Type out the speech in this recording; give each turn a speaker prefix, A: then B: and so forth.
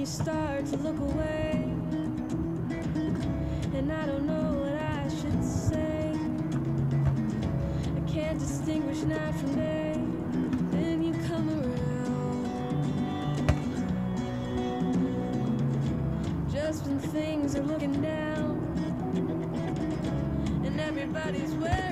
A: you start to look away, and I don't know what I should say. I can't distinguish night from day. Then you come around, just when things are looking down, and everybody's well.